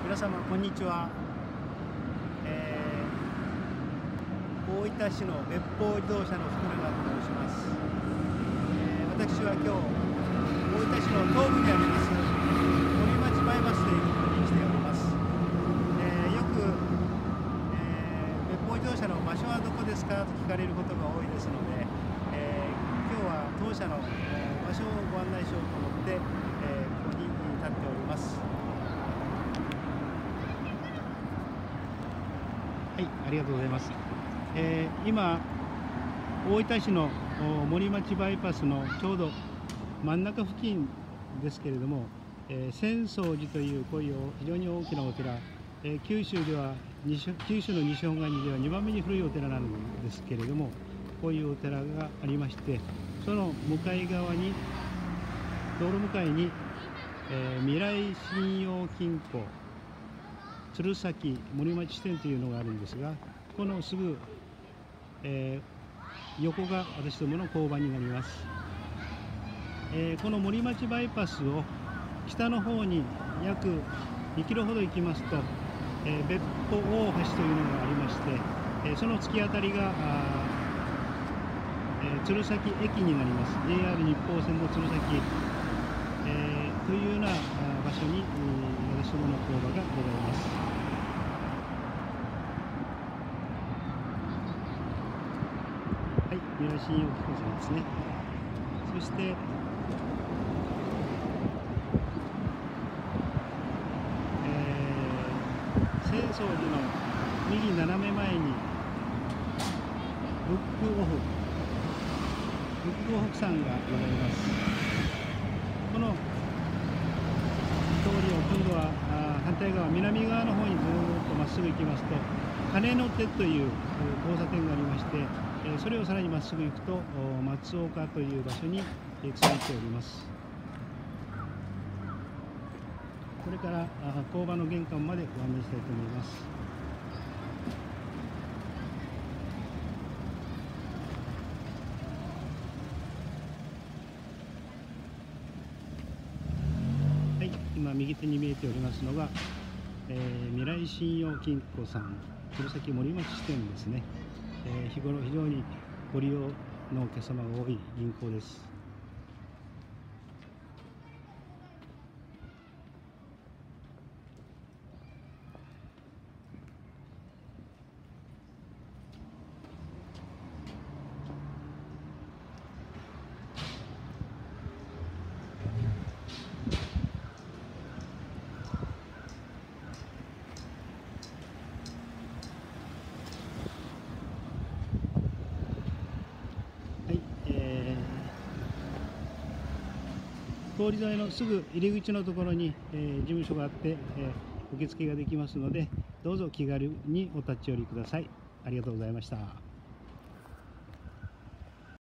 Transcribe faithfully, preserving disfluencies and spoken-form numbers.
皆様こんにちは、えー、大分市の別方自動車の福永と申します、えー、私は今日大分市の東部にあります森町バイパスというところに来ております、えー、よく、えー、別方自動車の場所はどこですかと聞かれることが多いですので、えー、今日は当社の場所をご案内しようと思って、えー、ここに立っております。はい、ありがとうございます。えー、今大分市の森町バイパスのちょうど真ん中付近ですけれども、えー、浅草寺というこういう非常に大きなお寺、えー、九州では西九州の西本願寺ではにばんめに古いお寺なんですけれども、こういうお寺がありまして、その向かい側に道路向かいに、えー、未来信用金庫鶴崎森町支店というのがあるんですが、このすぐ、えー、横が私どもの交番になります、えー、この森町バイパスを北の方に約にキロほど行きますと、えー、別府大橋というのがありまして、えー、その突き当たりが、えー、鶴崎駅になります。 ジェイアール 日豊線の鶴崎、えー、というような場所に、えー、私どもの工場がございます。はい、未来信用金庫さんですね。そして、えー、浅草寺の右斜め前にブックオフブックオフさんがございます。この通りを今度は反対側南側の方にずっとまっすぐ行きますと、鐘の手という交差点がありまして、それをさらにまっすぐ行くと松岡という場所に続いております。これから工場の玄関までご案内したいと思います。はい、今右手に見えておりますのが、えー、未来信用金庫さん鶴崎森町支店ですね。えー、日頃非常にご利用のお客様が多い銀行です。通り沿いのすぐ入り口のところに、えー、事務所があって、えー、受付ができますので、どうぞ気軽にお立ち寄りください。ありがとうございました。